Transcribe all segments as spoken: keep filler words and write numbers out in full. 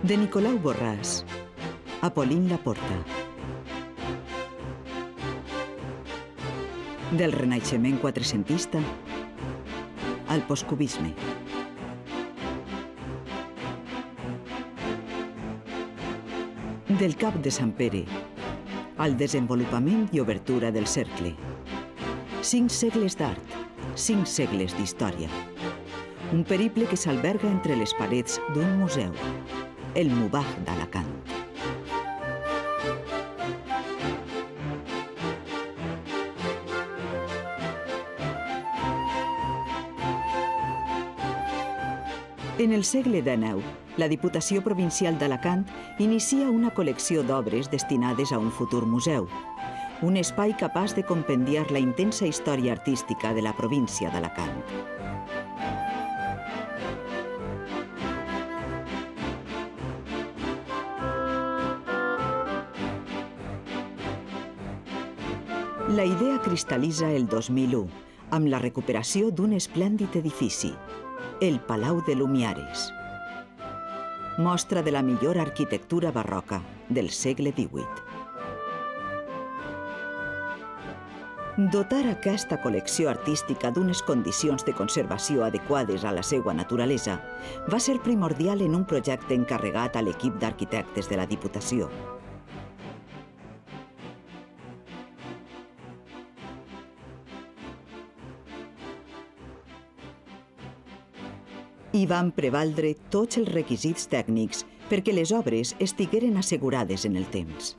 De Nicolau Borràs a Pauline Laporta. Del renaixement quatrecentista al postcubisme. Del cap de Sant Pere al desenvolupament i obertura del cercle. Cinc segles d'art, cinc segles d'història. Un periple que s'alberga entre les parets d'un museu, el Mubah d'Alacant. En el segle dinou, la Diputació Provincial d'Alacant inicia una col·lecció d'obres destinades a un futur museu, un espai capaç de compendiar la intensa història artística de la província d'Alacant. La idea cristal·litza el dos mil u, amb la recuperació d'un esplèndid edifici, el Palau de Lumiares. Mostra de la millor arquitectura barroca del segle divuit. Dotar aquesta col·lecció artística d'unes condicions de conservació adequades a la seva naturalesa va ser primordial en un projecte encarregat a l'equip d'arquitectes de la Diputació. Hi van prevaldre tots els requisits tècnics perquè les obres estigueren assegurades en el temps.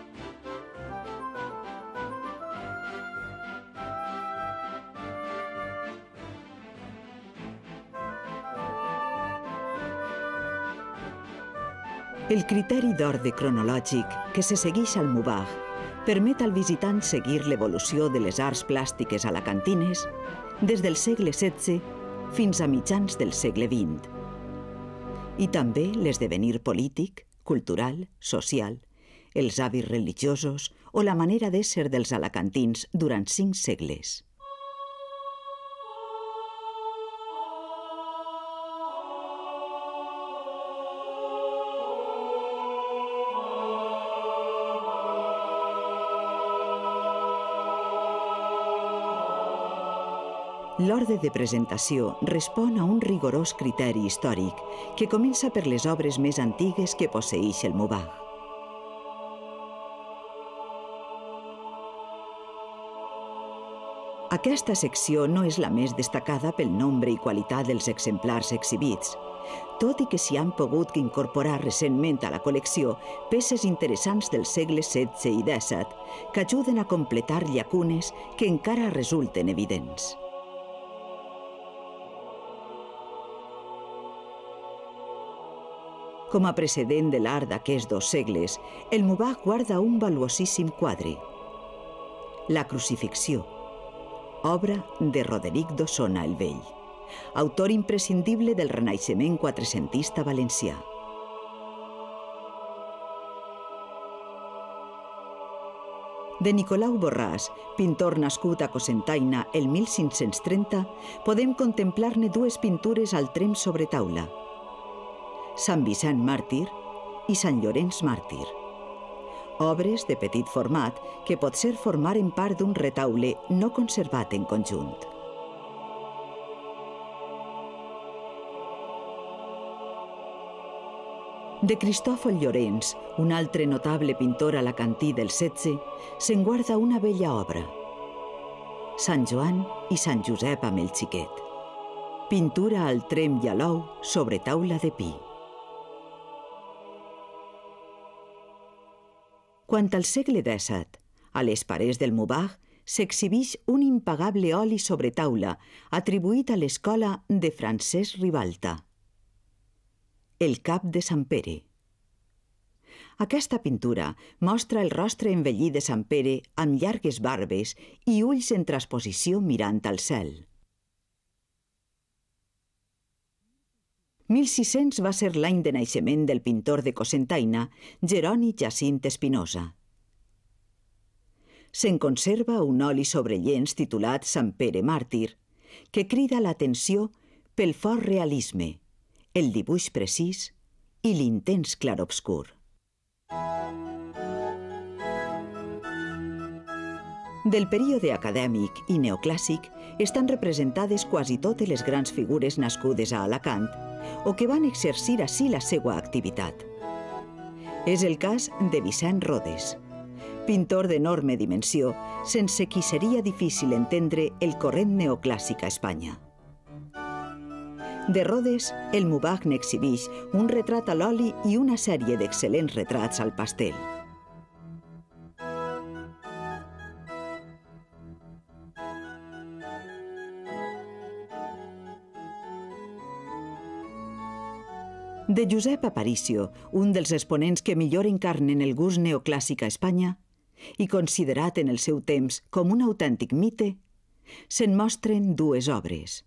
El criteri d'ordre cronològic que se segueix al Mubah permet al visitant seguir l'evolució de les arts plàstiques alacantines des del segle setze fins a mitjans del segle vint. I també l'esdevenir polític, cultural, social, els hàbits religiosos o la manera d'ésser dels alacantins durant cinc segles. L'ordre de presentació respon a un rigorós criteri històric que comença per les obres més antigues que posseeix el Mubah. Aquesta secció no és la més destacada pel nombre i qualitat dels exemplars exhibits, tot i que s'hi han pogut incorporar recentment a la col·lecció peces interessants del segle setze i disset que ajuden a completar llacunes que encara resulten evidents. Com a precedent de l'art d'aquests dos segles, el Mubah guarda un valuosíssim quadre, La Crucifixió, obra de Roderic d'Osona el Vell, autor imprescindible del renaixement quatrecentista valencià. De Nicolau Borràs, pintor nascut a Cocentaina el mil cinc-cents trenta, podem contemplar-ne dues pintures al tremp sobre taula, Sant Vicent Màrtir i Sant Llorenç Màrtir. Obres de petit format que potser formaren part d'un retaule no conservat en conjunt. De Cristòfol Llorenç, un altre notable pintor alacantí del setze, se'n guarda una bella obra, Sant Joan i Sant Josep amb el xiquet. Pintura al tremp i a l'ou sobre taula de pi. Quant al segle disset, a les parets del Mubah s'exhibeix un impagable oli sobre taula atribuït a l'escola de Francesc Ribalta, El cap de Sant Pere. Aquesta pintura mostra el rostre envellit de Sant Pere amb llargues barbes i ulls en transposició mirant al cel. mil sis-cents va ser l'any de naixement del pintor de Cocentaina, Jeroni Jacint Espinosa. Se'n conserva un oli sobre llenç titulat Sant Pere Màrtir, que crida l'atenció pel fort realisme, el dibuix precís i l'intens clarobscur. Del període acadèmic i neoclàssic estan representades quasi totes les grans figures nascudes a Alacant o que van exercir ací la seva activitat. És el cas de Vicent Rodes, pintor d'enorme dimensió, sense qui seria difícil entendre el corrent neoclàssic a Espanya. De Rodes, el Mubach n'exhibeix un retrat a l'oli i una sèrie d'excel·lents retrats al pastel. De Josep Aparicio, un dels exponents que millor encarnen el gust neoclàssic a Espanya, i considerat en el seu temps com un autèntic mite, se'n mostren dues obres.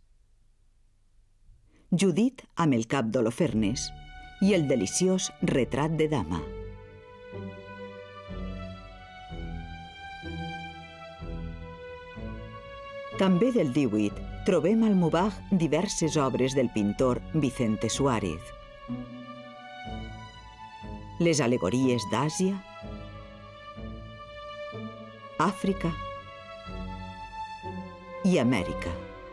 Judit amb el cap d'Holofernes i el deliciós Retrat de dama. També del díhuit trobem al Mubach diverses obres del pintor Vicente Suárez. Les al·legories d'Àsia, Àfrica i Amèrica.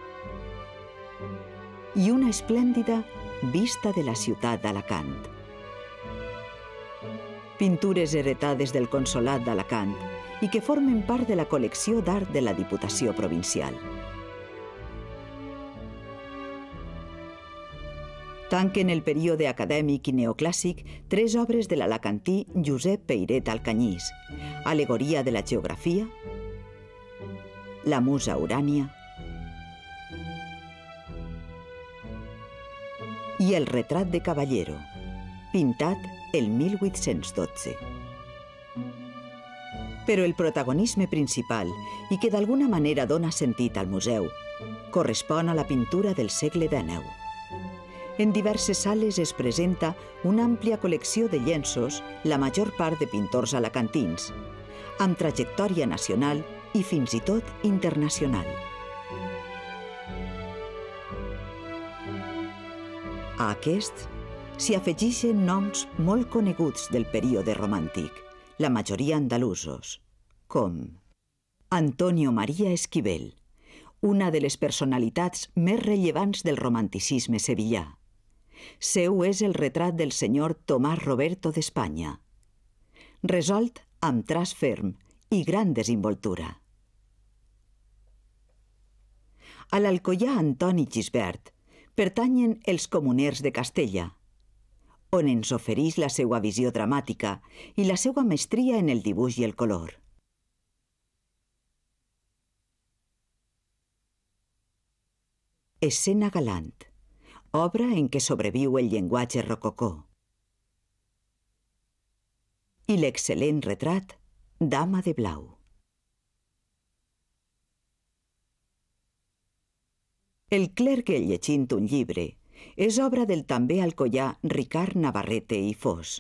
I una esplèndida vista de la ciutat d'Alacant. Pintures heretades del Consolat d'Alacant i que formen part de la col·lecció d'art de la Diputació Provincial. Tanquen el període acadèmic i neoclàssic tres obres de l'alacantí Josep Peiret Alcanyís, Al·legoria de la geografia, La musa Urània i el Retrat de Caballero, pintat el mil vuit-cents dotze. Però el protagonisme principal, i que d'alguna manera dona sentit al museu, correspon a la pintura del segle dènou. En diverses sales es presenta una àmplia col·lecció de llenços, la major part de pintors alacantins, amb trajectòria nacional i fins i tot internacional. A aquests s'hi afegeixen noms molt coneguts del període romàntic, la majoria andalusos, com Antonio María Esquivel, una de les personalitats més rellevants del romanticisme sevillà. Seu és el retrat del senyor Tomàs Roberto d'Espanya, resolt amb traç ferm i gran desenvoltura. A l'alcoià Antoni Gisbert pertanyen els comuners de Castella, on ens ofereix la seva visió dramàtica i la seva mestria en el dibuix i el color. Escena galant, obra en què sobreviu el llenguatge rococó. I l'excel·lent retrat Dama de blau. El clergue llegint un llibre és obra del també alcoià Ricard Navarrete i Fos.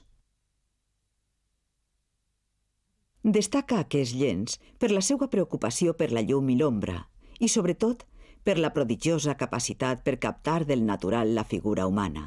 Destaca aquest llenç per la seva preocupació per la llum i l'ombra i, sobretot, per la prodigiosa capacitat per captar del natural la figura humana.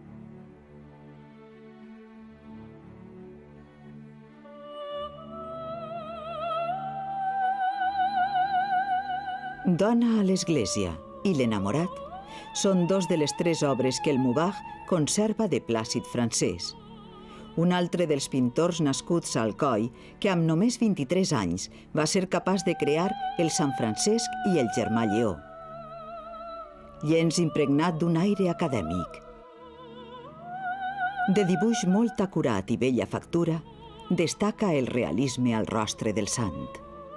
Dona a l'església i l'enamorat són dos de les tres obres que el Mubach conserva de Plàcid Francès, un altre dels pintors nascuts a Alcoi que amb només vint-i-tres anys va ser capaç de crear el Sant Francesc i el Germà Lleó. Llenç impregnat d'un aire acadèmic. De dibuix molt acurat i bella factura, destaca el realisme al rostre del sant.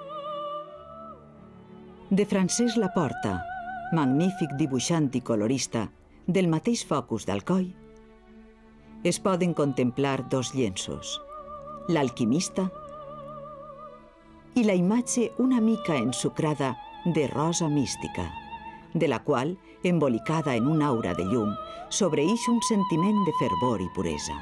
De Francesc Laporta, magnífic dibuixant i colorista del mateix focus d'Alcoi, es poden contemplar dos llenços, l'Alquimista i la imatge una mica ensucrada de Rosa mística, de la qual, embolicada en una aura de llum, sobreïx un sentiment de fervor i puresa.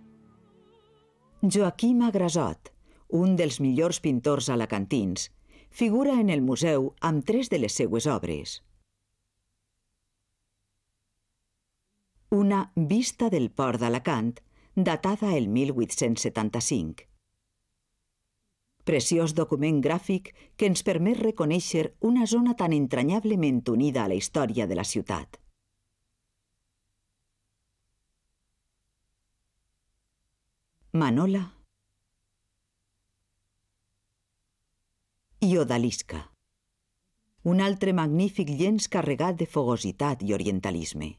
Joaquim Agrasot, un dels millors pintors alacantins, figura en el museu amb tres de les seues obres. Una vista del port d'Alacant, datada el mil vuit-cents setanta-cinc. Preciós document gràfic que ens permet reconèixer una zona tan entranyablement unida a la història de la ciutat. Manola i Odalisca. Un altre magnífic llenç carregat de fogositat i orientalisme.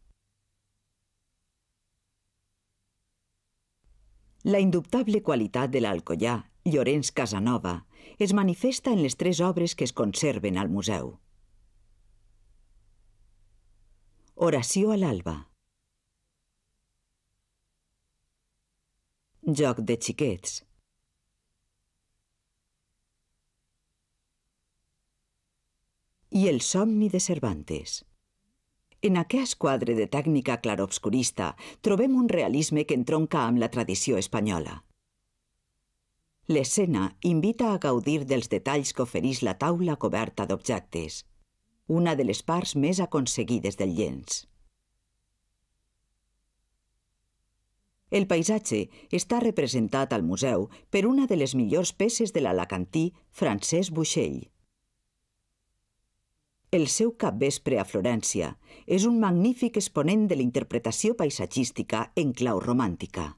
La indubtable qualitat de l'alcoià Llorenç Casanova es manifesta en les tres obres que es conserven al museu. Oració a l'alba. Joc de xiquets. I el somni de Cervantes. En aquest quadre de tècnica clarobscurista trobem un realisme que entronca amb la tradició espanyola. L'escena invita a gaudir dels detalls que ofereix la taula coberta d'objectes, una de les parts més aconseguides del llenç. El paisatge està representat al museu per una de les millors peces de l'alacantí Francesc Buixell. El seu capvespre a Florència és un magnífic exponent de la interpretació paisatgística en clau romàntica.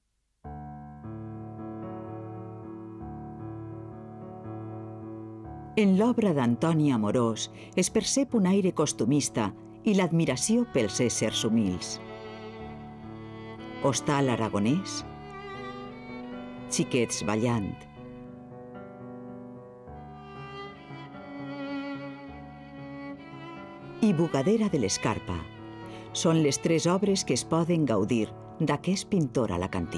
En l'obra d'Antoni Amorós es percep un aire costumista i l'admiració pels éssers humils. Hostal aragonès, xiquets ballant. I Bugadera de l'Escarpa són les tres obres que es poden gaudir d'aquest pintor alacantí.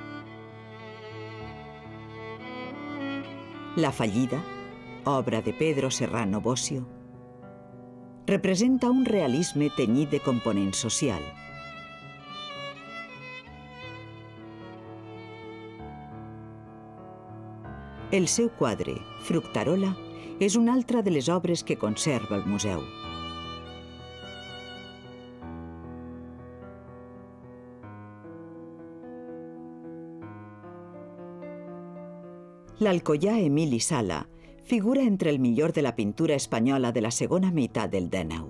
La fallida, obra de Pedro Serrano Bocio, representa un realisme tenyit de component social. El seu quadre, Fructarola, és una altra de les obres que conserva el museu. L'alcoià Emili Sala figura entre el millor de la pintura espanyola de la segona meitat del dènou.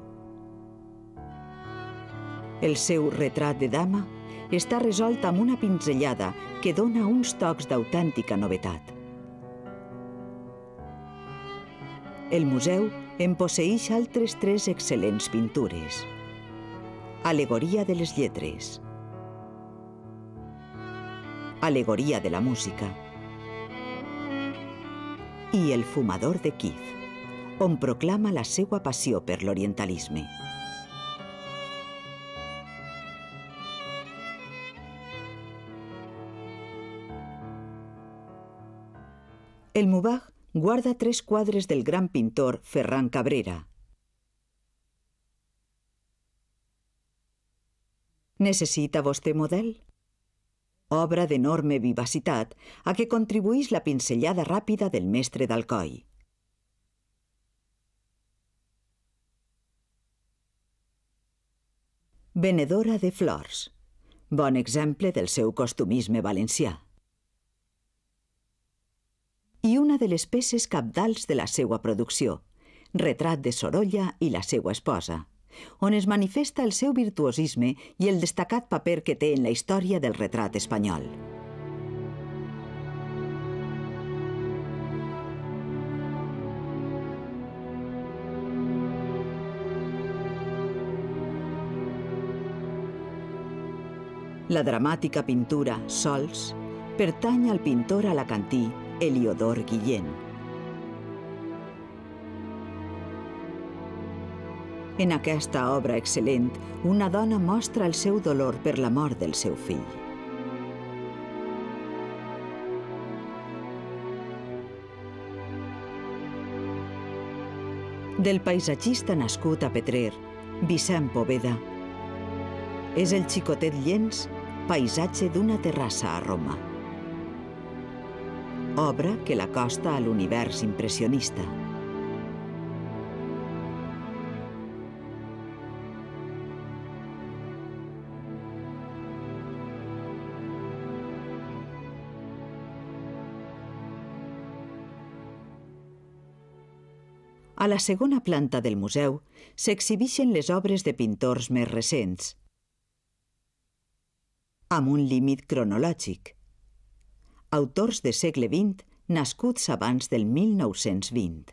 El seu retrat de dama està resolt amb una pinzellada que dona uns tocs d'autèntica novetat. El museu en posseeix altres tres excel·lents pintures. Al·legoria de les lletres, Al·legoria de la música i El fumador de Kíev, on proclama la seva passió per l'orientalisme. El Mubaj guarda tres quadres del gran pintor Ferran Cabrera. Necessita vostè model? Obra d'enorme vivacitat a què contribueix la pinzellada ràpida del mestre d'Alcoi. Venedora de flors. Bon exemple del seu costumisme valencià. I una de les peces cabdals de la seva producció, Retrat de Sorolla i la seva esposa, on es manifesta el seu virtuosisme i el destacat paper que té en la història del retrat espanyol. La dramàtica pintura Sols pertany al pintor alacantí Heliodor Guillén. En aquesta obra excel·lent, una dona mostra el seu dolor per la mort del seu fill. Del paisatgista nascut a Petrer, Vicent Poveda, és el xicotet llenç Paisatge d'una terrassa a Roma. obra que l'acosta a l'univers impressionista. A la segona planta del museu s'exhibeixen les obres de pintors més recents, amb un límit cronològic. Autors de segle vint nascuts abans del mil nou-cents vint.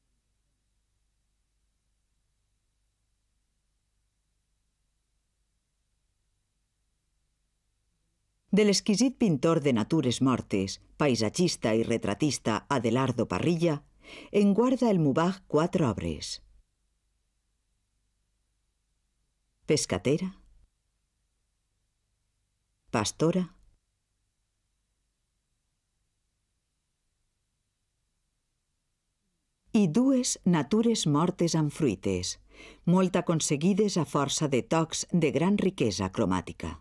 De l'exquisit pintor de natures mortes, paisatgista i retratista Adelardo Parrilla, en guarda el Mubach quatre obres: Pescatera, Pastora, i dues natures mortes amb fruites, molt aconseguides a força de tocs de gran riquesa cromàtica.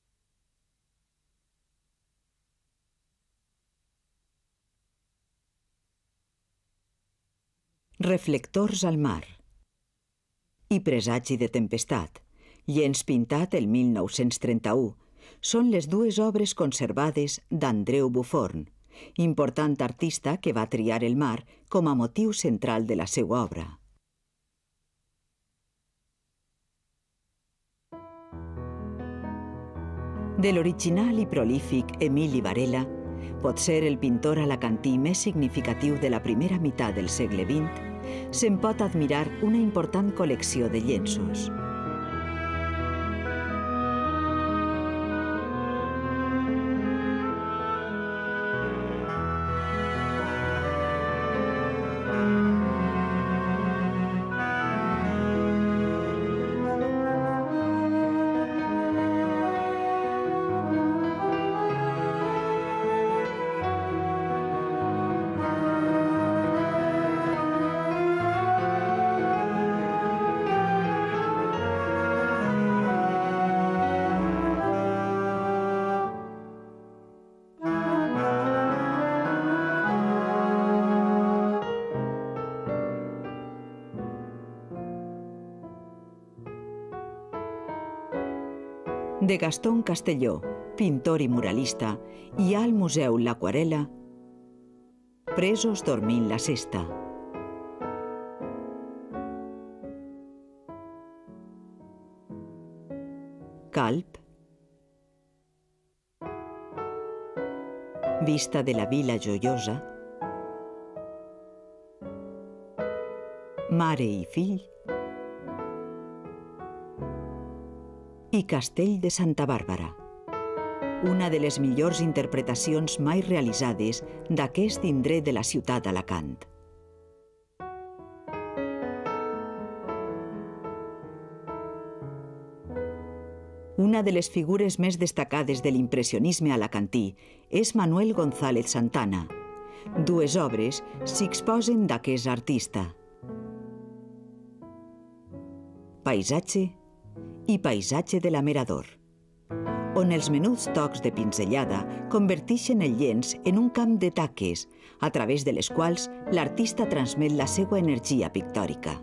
Reflectors al mar i Presagi de tempestat, llenç pintat el mil nou-cents trenta-u, són les dues obres conservades d'Andreu Buffon, important artista que va triar el mar com a motiu central de la seva obra. De l'original i prolífic Emili Varela, potser el pintor alacantí més significatiu de la primera meitat del segle vint, se'n pot admirar una important col·lecció de llenços. De Gastón Castelló, pintor i muralista, hi ha al Museu l'Aquarel·la Presos dormint la sesta. Calp, Vista de la Vila Joiosa, Mare i fill i Castell de Santa Bàrbara, una de les millors interpretacions mai realitzades d'aquest indret de la ciutat d'Alacant. Una de les figures més destacades de l'impressionisme alacantí és Manuel González Santana. Dues obres s'hi exposen d'aquest artista: Paisatge i Paisatge de l'Amerador, on els menuts tocs de pinzellada converteixen el llenç en un camp de taques, a través de les quals l'artista transmet la seva energia pictòrica.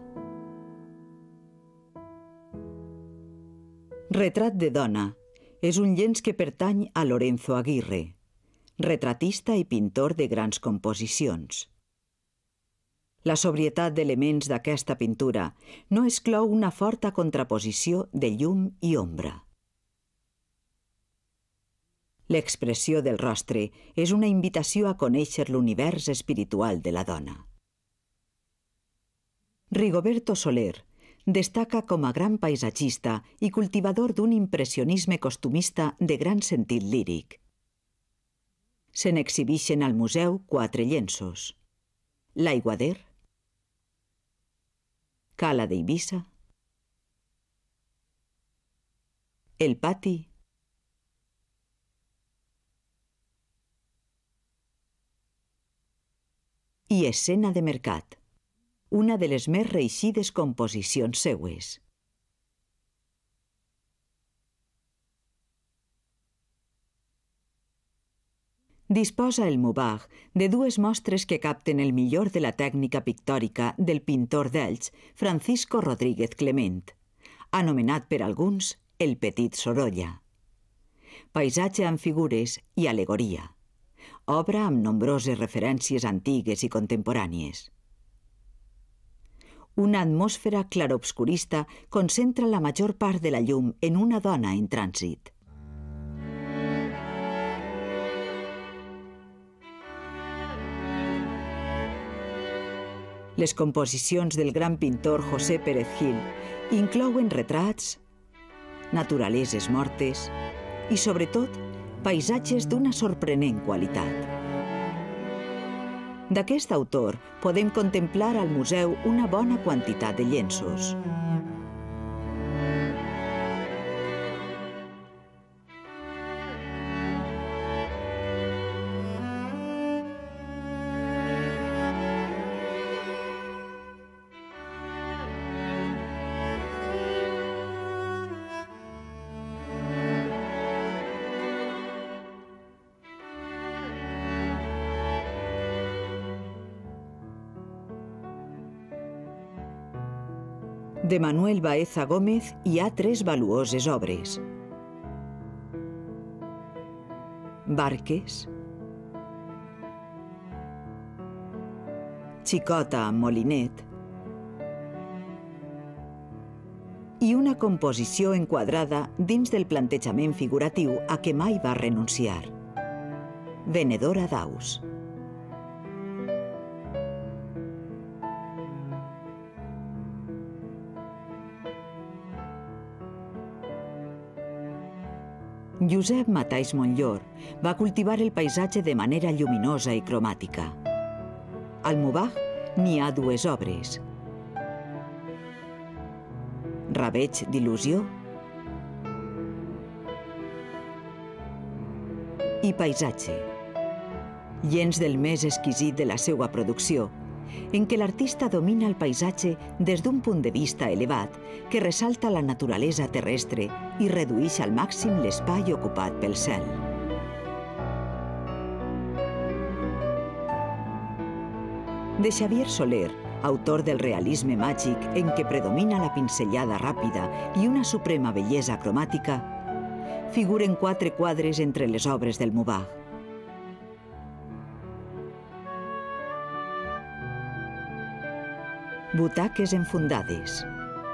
Retrat de dona és un llenç que pertany a Lorenzo Aguirre, retratista i pintor de grans composicions. La sobrietat d'elements d'aquesta pintura no exclou una forta contraposició de llum i ombra. L'expressió del rostre és una invitació a conèixer l'univers espiritual de la dona. Rigoberto Soler destaca com a gran paisatgista i cultivador d'un impressionisme costumista de gran sentit líric. Se n'exhibeixen al museu quatre llenços: l'Aiguader, Cala d'Eivissa, el Pati i Escena de mercat, una de les més reeixides composicions seues. Disposa el Mubagh de dues mostres que capten el millor de la tècnica pictòrica del pintor d'Elx, Francisco Rodríguez Clement, anomenat per alguns el Petit Sorolla. Paisatge amb figures i al·legoria. Obra amb nombroses referències antigues i contemporànies. Una atmosfera clarobscurista concentra la major part de la llum en una dona en trànsit. Les composicions del gran pintor José Pérez Gil inclouen retrats, naturaleses mortes i, sobretot, paisatges d'una sorprenent qualitat. D'aquest autor podem contemplar al museu una bona quantitat de llenços. De Manuel Baeza Gómez hi ha tres valuoses obres. Barques, Xicota amb molinet i una composició enquadrada dins del plantejament figuratiu a què mai va renunciar. Venedora d'aus. Josep Matais Monllor va cultivar el paisatge de manera lluminosa i cromàtica. Al Mubagh n'hi ha dues obres. Rabeig d'il·lusió i paisatge, llenç del més exquisit de la seva producció, en què l'artista domina el paisatge des d'un punt de vista elevat que ressalta la naturalesa terrestre i redueix al màxim l'espai ocupat pel cel. De Xavier Soler, autor del realisme màgic en què predomina la pinzellada ràpida i una suprema bellesa cromàtica, figuren quatre quadres entre les obres del Mubagh. Butaques enfundades.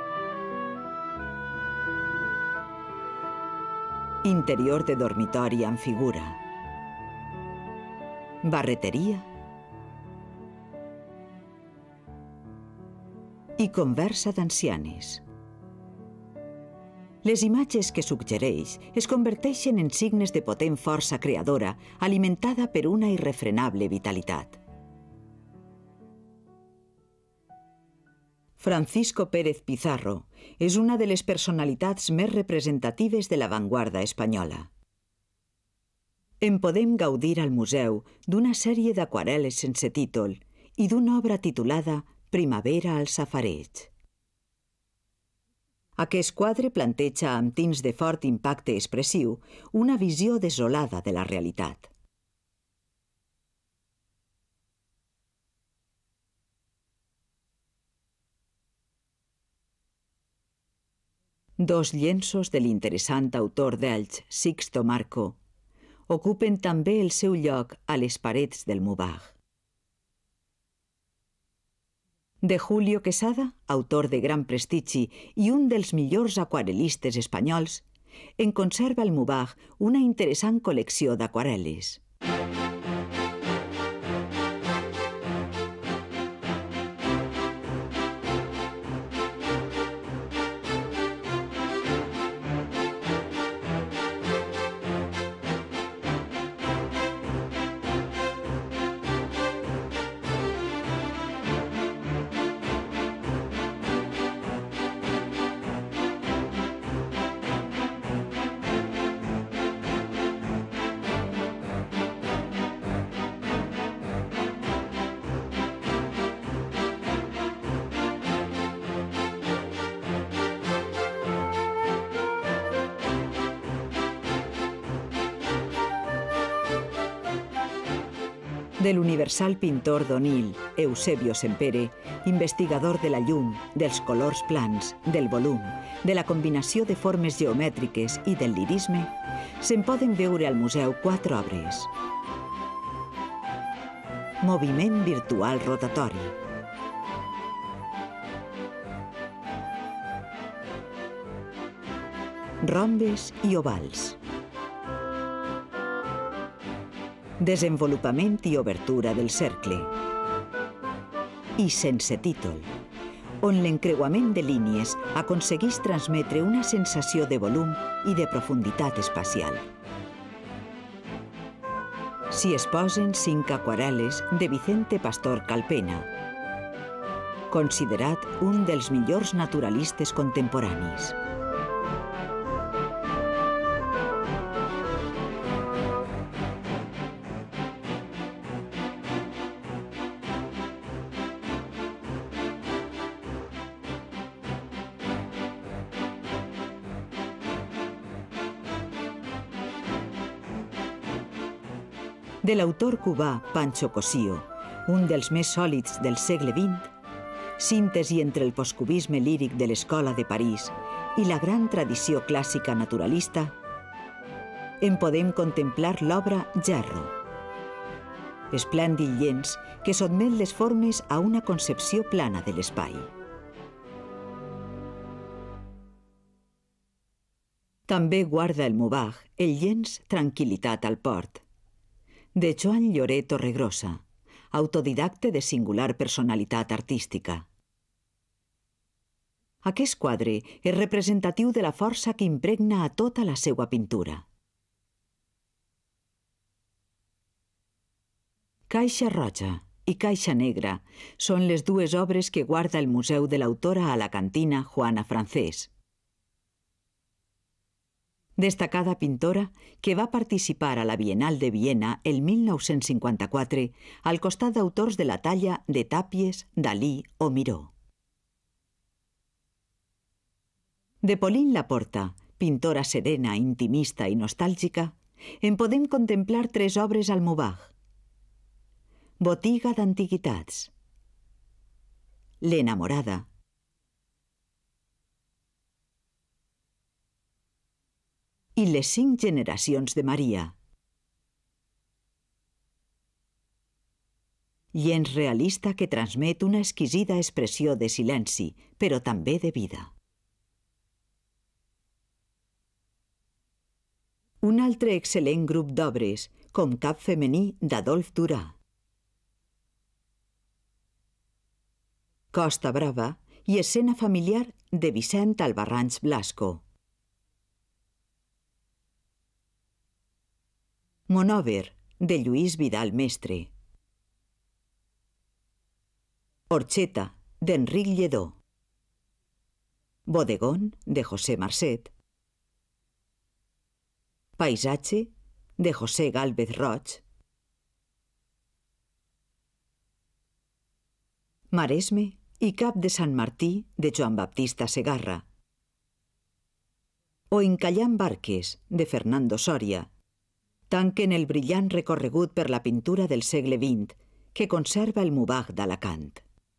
Interior de dormitori amb figura. Barreteria. I conversa d'ancianes. Les imatges que suggereix es converteixen en signes de potent força creadora alimentada per una irrefrenable vitalitat. Francisco Pérez Pizarro és una de les personalitats més representatives de l'avantguarda espanyola. En podem gaudir al museu d'una sèrie d'aquarel·les sense títol i d'una obra titulada Primavera al safareig. Aquest quadre planteja amb tints de fort impacte expressiu una visió desolada de la realitat. Dos llenços de l'interessant autor d'Elx, Sixto Marco, ocupen també el seu lloc a les parets del Mubagh. De Julio Quesada, autor de gran prestigi i un dels millors aquarel·listes espanyols, en conserva el Mubagh una interessant col·lecció d'aquarel·les. De l'universal pintor d'Onil, Eusebio Sempere, investigador de la llum, dels colors plans, del volum, de la combinació de formes geomètriques i del lirisme, se'n poden veure al museu quatre obres. Moviment virtual rotatori. Rombes i ovals. Desenvolupament i obertura del cercle. I sense títol, on l'encreuament de línies aconsegueix transmetre una sensació de volum i de profunditat espacial. S'hi exposen cinc aquarel·les de Vicente Pastor Calpena, considerat un dels millors naturalistes contemporanis. De l'autor cubà Pancho Cosío, un dels més sòlids del segle vint, síntesi entre el postcubisme líric de l'Escola de París i la gran tradició clàssica naturalista, en podem contemplar l'obra Gerro, esplèndid llenç que sotmet les formes a una concepció plana de l'espai. També guarda el Mubaj el llenç Tranquil·litat al port, de Joan Llorer Torregrossa, autodidacte de singular personalitat artística. Aquest quadre és representatiu de la força que impregna a tota la seva pintura. Caixa roja i Caixa negra són les dues obres que guarda el Museu de l'autora alacantina Juana Francés, destacada pintora que va participar a la Bienal de Viena el mil nou-cents cinquanta-quatre al costat d'autors de la talla de Tàpies, Dalí o Miró. De Pauline Laporta, pintora serena, intimista i nostàlgica, en podem contemplar tres obres al Mubaj. Botiga d'antiguitats, L'enamorada i les cinc generacions de Maria. Llenç realista que transmet una exquisida expressió de silenci, però també de vida. Un altre excel·lent grup d'obres, com Cap femení d'Adolf Durà. Costa Brava i escena familiar de Vicent Albarrans Blasco. Monòver, de Lluís Vidal Mestre. Orxeta, d'Enric Lledó. Bodegón, de José Marcet. Paisatge, de José Gálvez Roig. Maresme i Cap de Sant Martí, de Joan Baptista Segarra. O Encallant barques, de Fernando Soria, tanquen el brillant recorregut per la pintura del segle vint que conserva el Mubaj d'Alacant.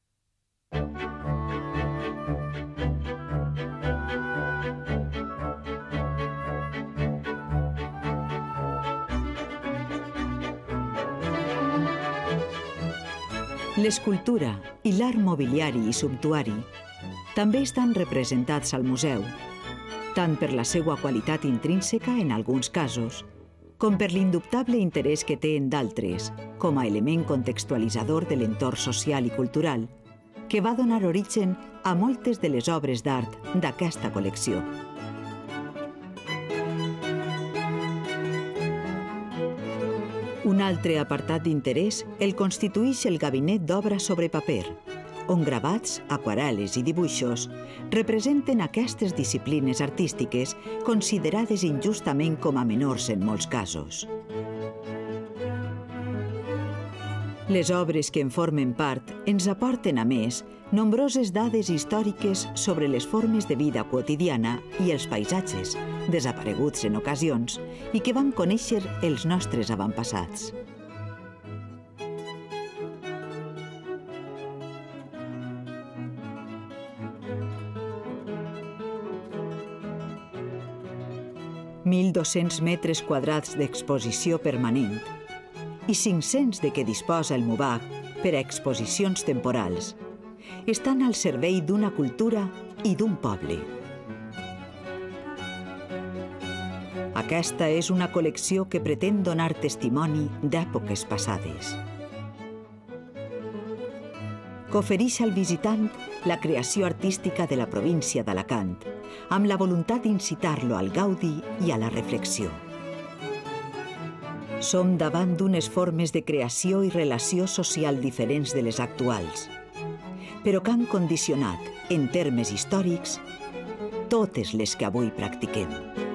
L'escultura i l'art mobiliari i sumptuari també estan representats al museu, tant per la seva qualitat intrínseca en alguns casos, com per l'indubtable interès que té en d'altres, com a element contextualitzador de l'entorn social i cultural, que va donar origen a moltes de les obres d'art d'aquesta col·lecció. Un altre apartat d'interès el constitueix el gabinet d'obra sobre paper, on gravats, aquarel·les i dibuixos representen aquestes disciplines artístiques considerades injustament com a menors en molts casos. Les obres que en formen part ens aporten, a més, nombroses dades històriques sobre les formes de vida quotidiana i els paisatges, desapareguts en ocasions, i que vam conèixer els nostres avantpassats. mil dos-cents metres quadrats d'exposició permanent i cinc-cents de què disposa el MUBAC per a exposicions temporals, estan al servei d'una cultura i d'un poble. Aquesta és una col·lecció que pretén donar testimoni d'èpoques passades, que ofereix al visitant la creació artística de la província d'Alacant, amb la voluntat d'incitar-lo al gaudi i a la reflexió. Som davant d'unes formes de creació i relació social diferents de les actuals, però que han condicionat, en termes històrics, totes les que avui practiquem.